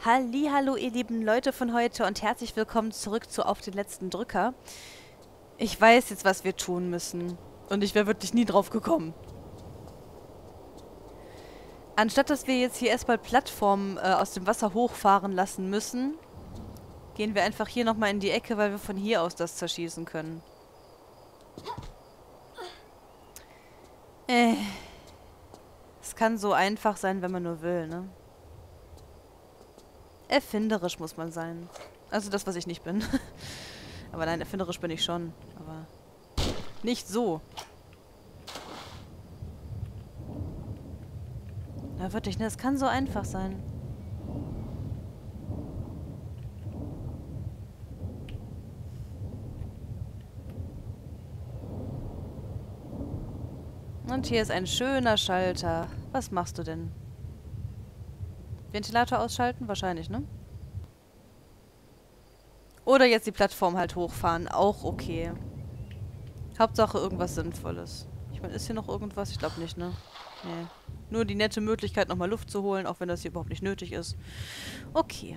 Hallihallo, ihr lieben Leute von heute und herzlich willkommen zurück zu Auf den letzten Drücker. Ich weiß jetzt, was wir tun müssen. Und ich wäre wirklich nie drauf gekommen. Anstatt dass wir jetzt hier erstmal Plattformen aus dem Wasser hochfahren lassen müssen, gehen wir einfach hier nochmal in die Ecke, weil wir von hier aus das zerschießen können. Es kann so einfach sein, wenn man nur will, ne? Erfinderisch muss man sein. Also das, was ich nicht bin. Aber nein, erfinderisch bin ich schon. Aber nicht so. Na wirklich, ne? Es kann so einfach sein. Und hier ist ein schöner Schalter. Was machst du denn? Ventilator ausschalten? Wahrscheinlich, ne? Oder jetzt die Plattform halt hochfahren. Auch okay. Hauptsache irgendwas Sinnvolles. Ich meine, ist hier noch irgendwas? Ich glaube nicht, ne? Nee. Nur die nette Möglichkeit, nochmal Luft zu holen, auch wenn das hier überhaupt nicht nötig ist. Okay.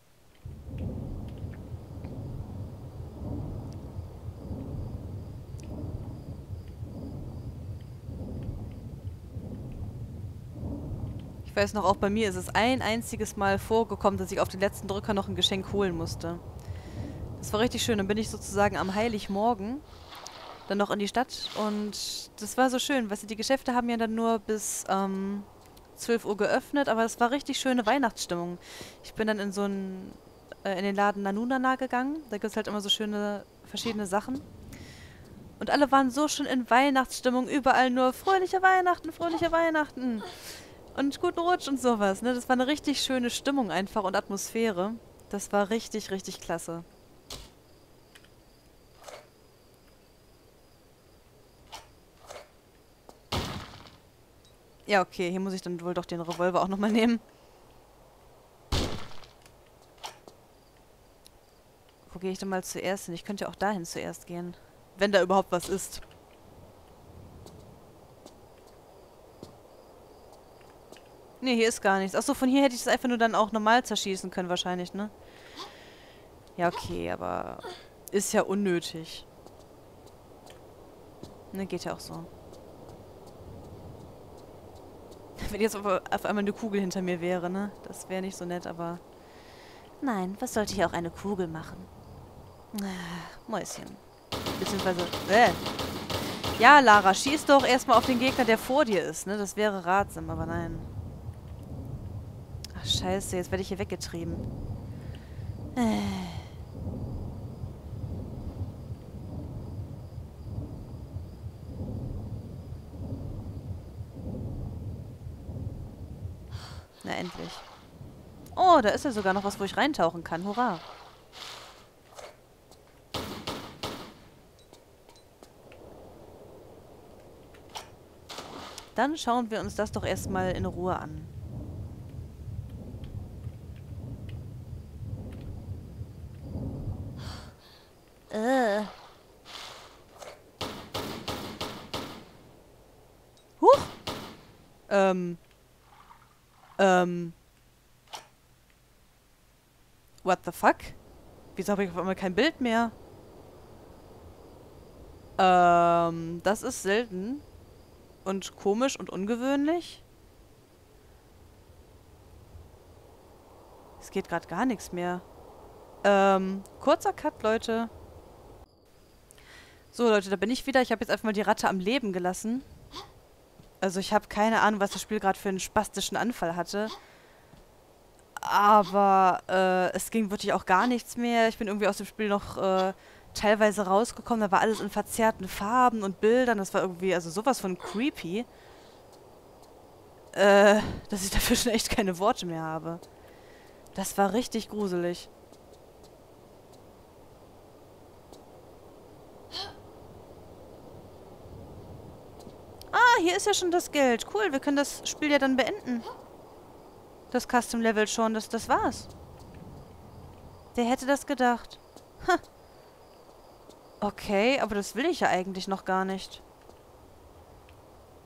Ich weiß noch, auch bei mir ist es ein einziges Mal vorgekommen, dass ich auf den letzten Drücker noch ein Geschenk holen musste. Das war richtig schön. Dann bin ich sozusagen am Heiligmorgen dann noch in die Stadt und das war so schön. Weißt du, die Geschäfte haben ja dann nur bis 12 Uhr geöffnet, aber es war richtig schöne Weihnachtsstimmung. Ich bin dann in so einen, in den Laden Nanunana gegangen. Da gibt es halt immer so schöne, verschiedene Sachen. Und alle waren so schon in Weihnachtsstimmung, überall nur fröhliche Weihnachten, fröhliche Weihnachten. Und guten Rutsch und sowas, ne? Das war eine richtig schöne Stimmung einfach und Atmosphäre. Das war richtig, richtig klasse. Ja, okay, hier muss ich dann wohl doch den Revolver auch nochmal nehmen. Wo gehe ich denn mal zuerst hin? Ich könnte ja auch dahin zuerst gehen. Wenn da überhaupt was ist. Nee, hier ist gar nichts. Achso, von hier hätte ich das einfach nur dann auch normal zerschießen können wahrscheinlich, ne? Ja, okay, aber ist ja unnötig. Ne, geht ja auch so. Wenn jetzt auf einmal eine Kugel hinter mir wäre, ne? Das wäre nicht so nett, aber... Nein, was sollte ich auch eine Kugel machen? Mäuschen. Beziehungsweise... Ja, Lara, schieß doch erstmal auf den Gegner, der vor dir ist, ne? Das wäre ratsam, aber nein. Ach, scheiße, jetzt werde ich hier weggetrieben. Na, endlich. Oh, da ist ja sogar noch was, wo ich reintauchen kann. Hurra. Dann schauen wir uns das doch erstmal in Ruhe an. Huch! Ähm. What the fuck? Wieso habe ich auf einmal kein Bild mehr? Das ist selten. Und komisch und ungewöhnlich. Es geht gerade gar nichts mehr. Kurzer Cut, Leute. So, Leute, da bin ich wieder. Ich habe jetzt einfach mal die Ratte am Leben gelassen. Also ich habe keine Ahnung, was das Spiel gerade für einen spastischen Anfall hatte. Aber es ging wirklich auch gar nichts mehr. Ich bin irgendwie aus dem Spiel noch teilweise rausgekommen. Da war alles in verzerrten Farben und Bildern. Das war irgendwie, also sowas von creepy. Dass ich dafür schon echt keine Worte mehr habe. Das war richtig gruselig. Ah, hier ist ja schon das Geld. Cool, wir können das Spiel ja dann beenden. Das Custom Level schon, das war's. Wer hätte das gedacht? Ha. Okay, aber das will ich ja eigentlich noch gar nicht.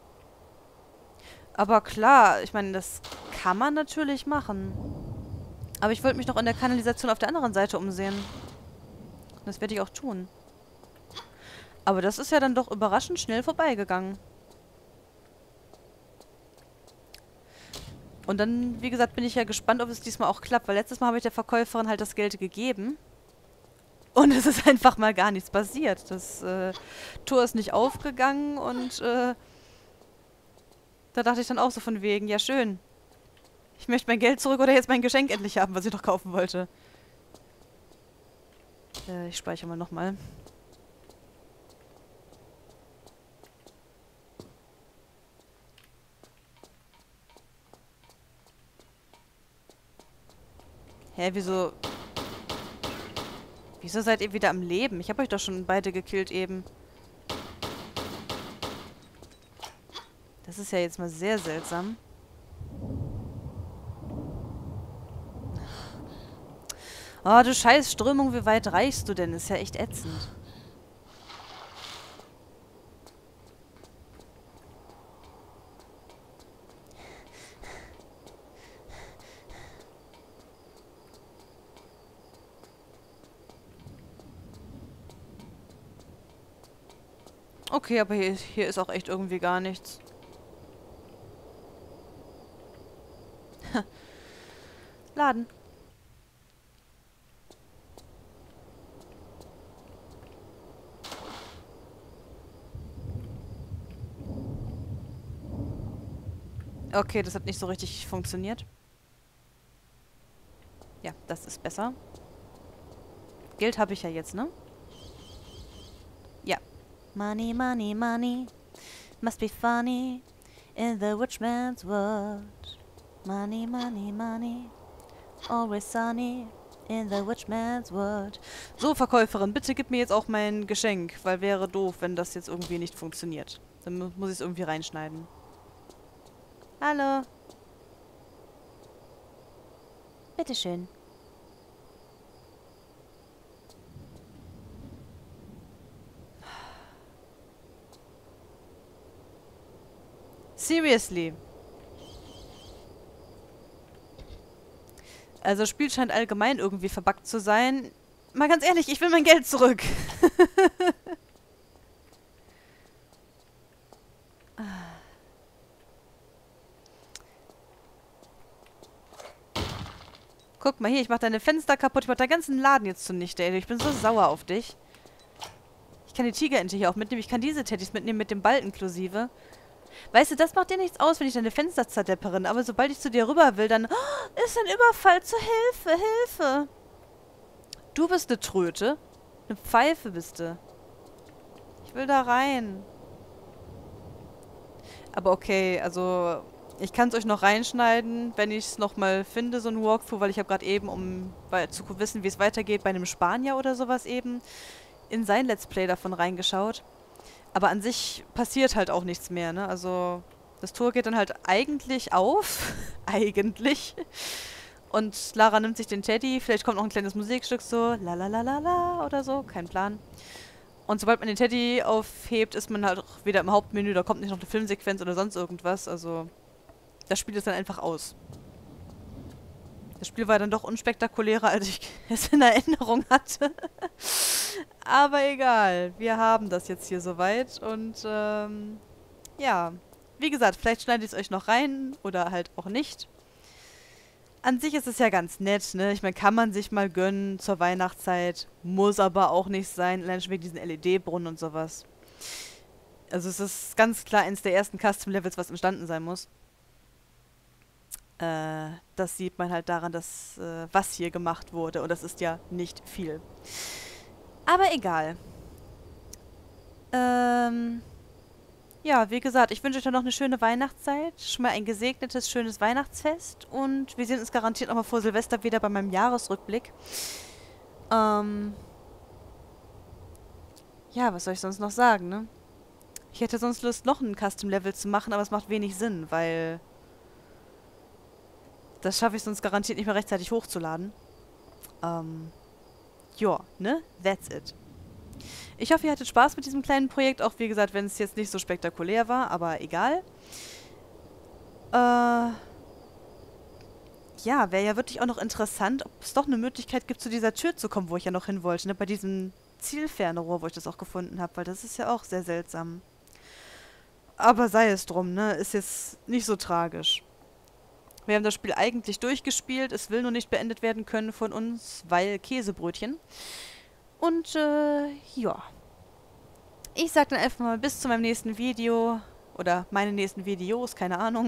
Aber klar, ich meine, das kann man natürlich machen. Aber ich wollte mich noch in der Kanalisation auf der anderen Seite umsehen. Das werde ich auch tun. Aber das ist ja dann doch überraschend schnell vorbeigegangen. Und dann, wie gesagt, bin ich ja gespannt, ob es diesmal auch klappt. Weil letztes Mal habe ich der Verkäuferin halt das Geld gegeben. Und es ist einfach mal gar nichts passiert. Das Tor ist nicht aufgegangen und da dachte ich dann auch so von wegen, ja schön. Ich möchte mein Geld zurück oder jetzt mein Geschenk endlich haben, was ich noch kaufen wollte. Ich speichere mal nochmal. Hä, wieso... Wieso seid ihr wieder am Leben? Ich habe euch doch schon beide gekillt eben. Das ist ja jetzt mal sehr seltsam. Oh, du scheiß Strömung, wie weit reichst du denn? Ist ja echt ätzend. Okay, aber hier ist auch echt irgendwie gar nichts. Laden. Okay, das hat nicht so richtig funktioniert. Ja, das ist besser. Geld habe ich ja jetzt, ne? Ja. Money, money, money. Must be funny in the rich man's world. Money, money, money. Always sunny in the rich man's world. So, Verkäuferin, bitte gib mir jetzt auch mein Geschenk, weil wäre doof, wenn das jetzt irgendwie nicht funktioniert. Dann muss ich es irgendwie reinschneiden. Hallo. Bitteschön. Seriously. Also das Spiel scheint allgemein irgendwie verbuggt zu sein. Mal ganz ehrlich, ich will mein Geld zurück. Guck mal hier, ich mach deine Fenster kaputt. Ich mach deinen ganzen Laden jetzt zunichte, ey. Ich bin so sauer auf dich. Ich kann die Tigerente hier auch mitnehmen. Ich kann diese Teddys mitnehmen mit dem Ball inklusive. Weißt du, das macht dir nichts aus, wenn ich deine Fenster zerdepperin. Aber sobald ich zu dir rüber will, dann ist ein Überfall. Zur Hilfe, Hilfe. Du bist eine Tröte. Eine Pfeife bist du. Ich will da rein. Aber okay, also ich kann es euch noch reinschneiden, wenn ich es nochmal finde, so ein Walkthrough, weil ich habe gerade eben, um zu wissen, wie es weitergeht, bei einem Spanier oder sowas eben, in sein Let's Play davon reingeschaut. Aber an sich passiert halt auch nichts mehr, ne? Also das Tor geht dann halt eigentlich auf. Eigentlich. Und Lara nimmt sich den Teddy. Vielleicht kommt noch ein kleines Musikstück so. La la la la la oder so. Kein Plan. Und sobald man den Teddy aufhebt, ist man halt auch wieder im Hauptmenü. Da kommt nicht noch eine Filmsequenz oder sonst irgendwas. Also das Spiel ist dann einfach aus. Das Spiel war dann doch unspektakulärer, als ich es in Erinnerung hatte. Aber egal. Wir haben das jetzt hier soweit. Und ja. Wie gesagt, vielleicht schneide ich es euch noch rein oder halt auch nicht. An sich ist es ja ganz nett, ne? Ich meine, kann man sich mal gönnen zur Weihnachtszeit. Muss aber auch nicht sein. Allein schon wegen diesen LED-Brunnen und sowas. Also es ist ganz klar eines der ersten Custom-Levels, was entstanden sein muss. Das sieht man halt daran, dass was hier gemacht wurde. Und das ist ja nicht viel. Aber egal. Ja, wie gesagt, ich wünsche euch dann noch eine schöne Weihnachtszeit. Schon mal ein gesegnetes, schönes Weihnachtsfest. Und wir sehen uns garantiert nochmal vor Silvester wieder bei meinem Jahresrückblick. Ja, was soll ich sonst noch sagen, ne? Ich hätte sonst Lust, noch ein Custom-Level zu machen, aber es macht wenig Sinn, weil das schaffe ich sonst garantiert nicht mehr rechtzeitig hochzuladen. Ja, ne? That's it. Ich hoffe, ihr hattet Spaß mit diesem kleinen Projekt, auch wie gesagt, wenn es jetzt nicht so spektakulär war, aber egal. ja, wäre ja wirklich auch noch interessant, ob es doch eine Möglichkeit gibt, zu dieser Tür zu kommen, wo ich ja noch hin wollte, ne? Bei diesem Zielfernrohr, wo ich das auch gefunden habe, weil das ist ja auch sehr seltsam. Aber sei es drum, ne? Ist jetzt nicht so tragisch. Wir haben das Spiel eigentlich durchgespielt, es will nur nicht beendet werden können von uns, weil Käsebrötchen. Und, ja. Ich sag dann einfach mal bis zu meinem nächsten Video. Oder meine nächsten Videos, keine Ahnung.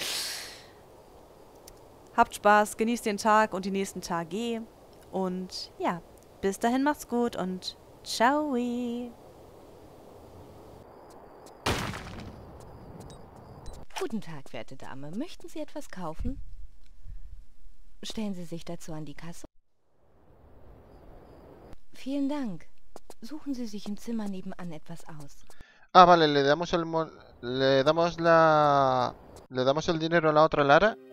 Habt Spaß, genießt den Tag und die nächsten Tage. Und ja, bis dahin macht's gut und ciao. Guten Tag, werte Dame. Möchten Sie etwas kaufen? Stellen Sie sich dazu an die Kasse. Vielen Dank. Suchen Sie sich im Zimmer nebenan etwas aus. Ah, vale, le damos el dinero a la otra Lara